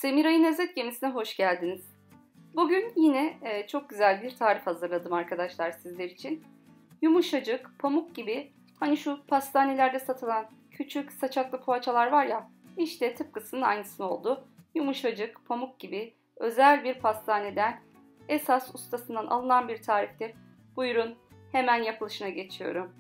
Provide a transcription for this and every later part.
Semiray'ın Lezzet Gemisi'ne hoş geldiniz. Bugün yine çok güzel bir tarif hazırladım arkadaşlar sizler için. Yumuşacık, pamuk gibi hani şu pastanelerde satılan küçük saçaklı poğaçalar var ya, işte tıpkısının aynısı oldu. Yumuşacık, pamuk gibi özel bir pastaneden esas ustasından alınan bir tariftir. Buyurun hemen yapılışına geçiyorum.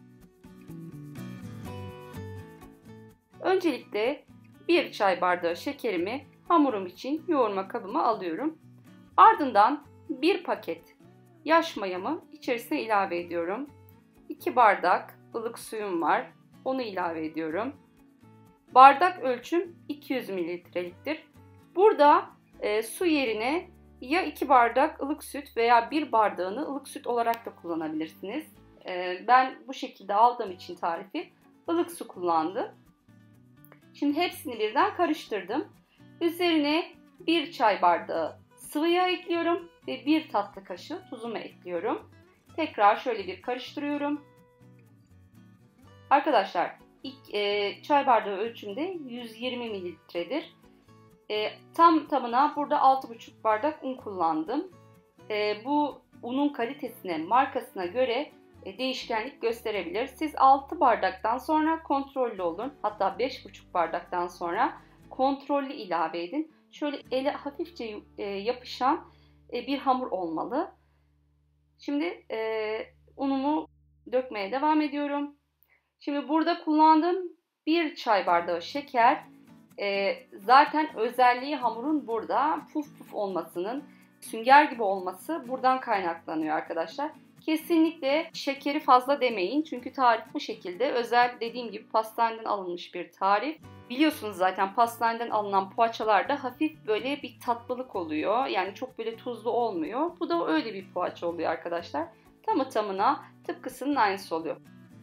Öncelikle 1 çay bardağı şekerimi hamurum için yoğurma kabıma alıyorum. Ardından 1 paket yaş mayamı içerisine ilave ediyorum. 2 bardak ılık suyum var. Onu ilave ediyorum. Bardak ölçüm 200 mililitreliktir. Burada su yerine ya 2 bardak ılık süt veya 1 bardağını ılık süt olarak da kullanabilirsiniz. Ben bu şekilde aldığım için tarifi ılık su kullandım. Şimdi hepsini birden karıştırdım. Üzerine 1 çay bardağı sıvı yağ ekliyorum ve 1 tatlı kaşığı tuzumu ekliyorum. Tekrar şöyle bir karıştırıyorum. Arkadaşlar ilk çay bardağı ölçümde 120 mililitredir. Tam tamına burada 6,5 bardak un kullandım. Bu unun kalitesine, markasına göre değişkenlik gösterebilir. Siz 6 bardaktan sonra kontrollü olun. Hatta 5,5 bardaktan sonra kontrollü ilave edin. Şöyle ele hafifçe yapışan bir hamur olmalı. Şimdi unumu dökmeye devam ediyorum. Şimdi burada kullandığım 1 çay bardağı şeker. Zaten özelliği hamurun burada puf puf olmasının, sünger gibi olması buradan kaynaklanıyor arkadaşlar. Kesinlikle şekeri fazla demeyin. Çünkü tarif bu şekilde. Özel dediğim gibi pastaneden alınmış bir tarif. Biliyorsunuz zaten pastaneden alınan poğaçalarda hafif böyle bir tatlılık oluyor. Yani çok böyle tuzlu olmuyor. Bu da öyle bir poğaça oluyor arkadaşlar. Tamı tamına tıpkısının aynısı oluyor.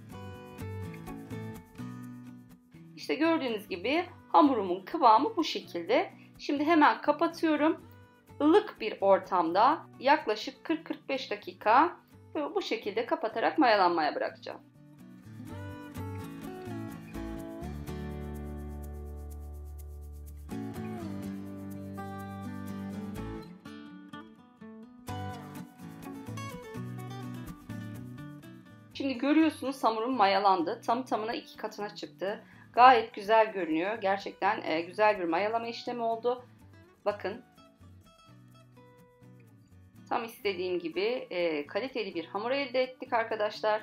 İşte gördüğünüz gibi hamurumun kıvamı bu şekilde. Şimdi hemen kapatıyorum. Ilık bir ortamda yaklaşık 40-45 dakika bu şekilde kapatarak mayalanmaya bırakacağım. Şimdi görüyorsunuz hamurum mayalandı. Tam tamına 2 katına çıktı. Gayet güzel görünüyor. Gerçekten güzel bir mayalama işlemi oldu. Bakın. Tam istediğim gibi kaliteli bir hamur elde ettik arkadaşlar.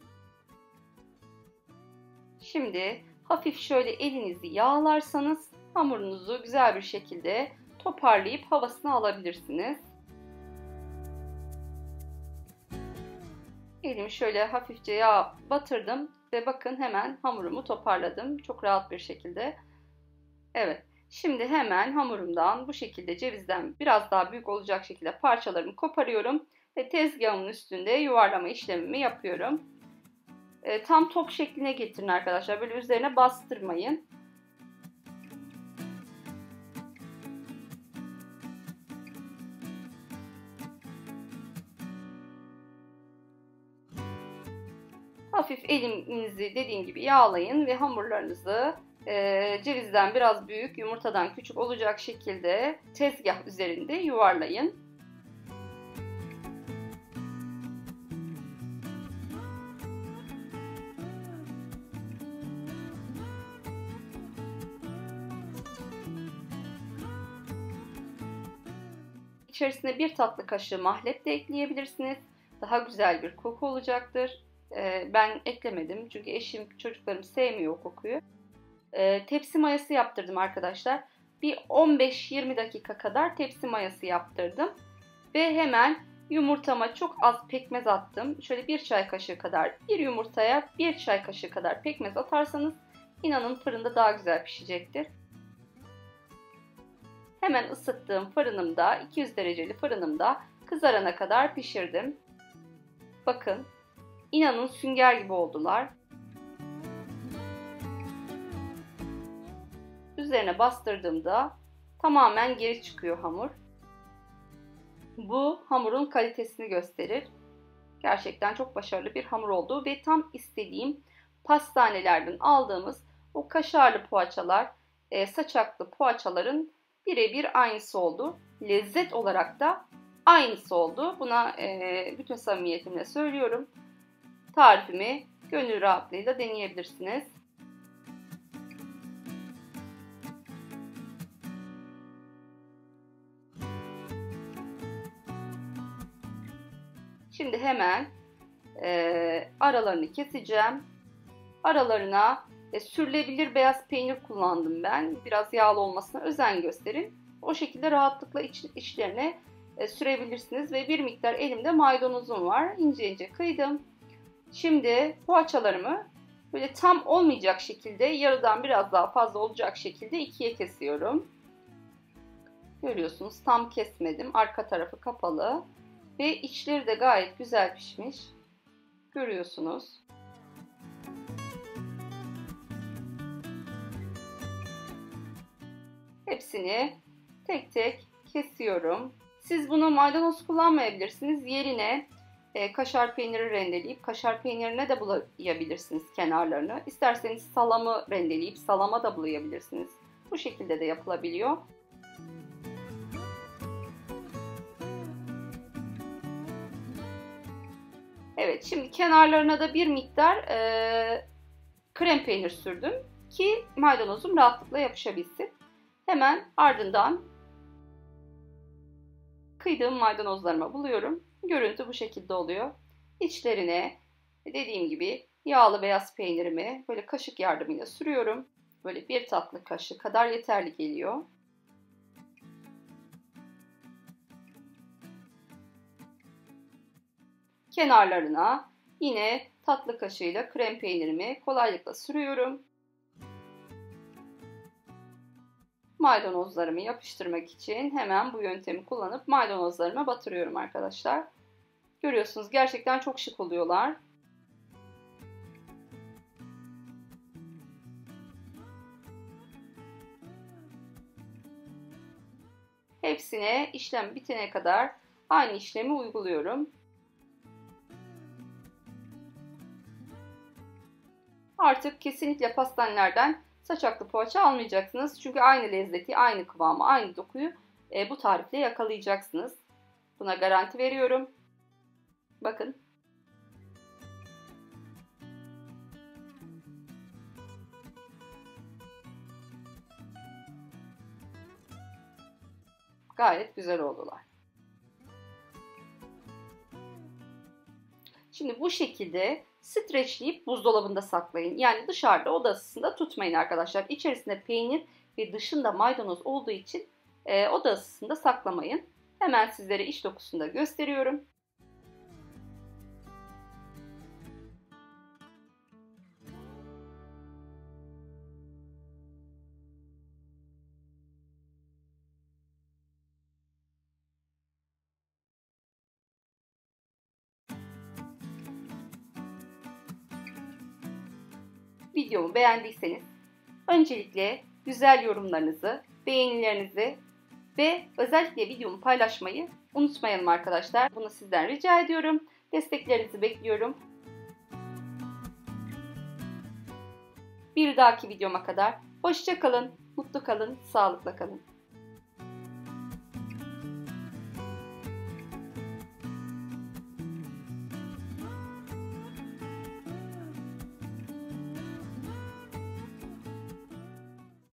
Şimdi hafif şöyle elinizi yağlarsanız hamurunuzu güzel bir şekilde toparlayıp havasını alabilirsiniz. Elimi şöyle hafifçe yağ batırdım ve bakın hemen hamurumu toparladım. Çok rahat bir şekilde. Evet. Şimdi hemen hamurumdan bu şekilde cevizden biraz daha büyük olacak şekilde parçalarımı koparıyorum. Ve tezgahımın üstünde yuvarlama işlemimi yapıyorum. Tam top şekline getirin arkadaşlar. Böyle üzerine bastırmayın. Hafif elinizi dediğim gibi yağlayın ve hamurlarınızı cevizden biraz büyük, yumurtadan küçük olacak şekilde tezgah üzerinde yuvarlayın. İçerisine 1 tatlı kaşığı mahlep de ekleyebilirsiniz. Daha güzel bir koku olacaktır. Ben eklemedim çünkü eşim, çocuklarım sevmiyor o kokuyu. Tepsi mayası yaptırdım arkadaşlar. Bir 15-20 dakika kadar tepsi mayası yaptırdım. Ve hemen yumurtama çok az pekmez attım. Şöyle 1 çay kaşığı kadar, bir yumurtaya 1 çay kaşığı kadar pekmez atarsanız inanın fırında daha güzel pişecektir. Hemen ısıttığım fırınımda, 200 dereceli fırınımda kızarana kadar pişirdim. Bakın, inanın sünger gibi oldular. Üzerine bastırdığımda tamamen geri çıkıyor hamur. Bu hamurun kalitesini gösterir. Gerçekten çok başarılı bir hamur oldu ve tam istediğim pastanelerden aldığımız o kaşarlı poğaçalar, saçaklı poğaçaların birebir aynısı oldu. Lezzet olarak da aynısı oldu. Buna bütün samimiyetimle söylüyorum. Tarifimi gönül rahatlığıyla deneyebilirsiniz. Şimdi hemen aralarını keseceğim. Aralarına sürülebilir beyaz peynir kullandım ben. Biraz yağlı olmasına özen gösterin. O şekilde rahatlıkla içlerine sürebilirsiniz. Ve bir miktar elimde maydanozum var. İnce ince kıydım. Şimdi poğaçalarımı böyle tam olmayacak şekilde, yarıdan biraz daha fazla olacak şekilde ikiye kesiyorum. Görüyorsunuz, tam kesmedim. Arka tarafı kapalı. Ve içleri de gayet güzel pişmiş. Görüyorsunuz. Hepsini tek tek kesiyorum. Siz bunu maydanoz kullanmayabilirsiniz. Yerine kaşar peyniri rendeleyip kaşar peynirine de bulayabilirsiniz kenarlarını. İsterseniz salamı rendeleyip salama da bulayabilirsiniz. Bu şekilde de yapılabiliyor. Evet, şimdi kenarlarına da bir miktar krem peynir sürdüm ki maydanozum rahatlıkla yapışabilsin. Hemen ardından kıydığım maydanozlarıma buluyorum. Görüntü bu şekilde oluyor. İçlerine dediğim gibi yağlı beyaz peynirimi böyle kaşık yardımıyla sürüyorum. Böyle bir tatlı kaşığı kadar yeterli geliyor. Kenarlarına yine tatlı kaşığıyla krem peynirimi kolaylıkla sürüyorum. Maydanozlarımı yapıştırmak için hemen bu yöntemi kullanıp maydanozlarıma batırıyorum arkadaşlar. Görüyorsunuz, gerçekten çok şık oluyorlar. Hepsine işlem bitene kadar aynı işlemi uyguluyorum. Artık kesinlikle pastanelerden saçaklı poğaça almayacaksınız. Çünkü aynı lezzeti, aynı kıvamı, aynı dokuyu bu tarifle yakalayacaksınız. Buna garanti veriyorum. Bakın. Gayet güzel oldular. Şimdi bu şekilde streçleyip buzdolabında saklayın. Yani dışarıda, oda ısısında tutmayın arkadaşlar. İçerisinde peynir ve dışında maydanoz olduğu için oda ısısında saklamayın. Hemen sizlere iç dokusunu da gösteriyorum. Videomu beğendiyseniz öncelikle güzel yorumlarınızı, beğenilerinizi ve özellikle videomu paylaşmayı unutmayalım arkadaşlar. Bunu sizden rica ediyorum. Desteklerinizi bekliyorum. Bir dahaki videoma kadar hoşça kalın, mutlu kalın, sağlıkla kalın.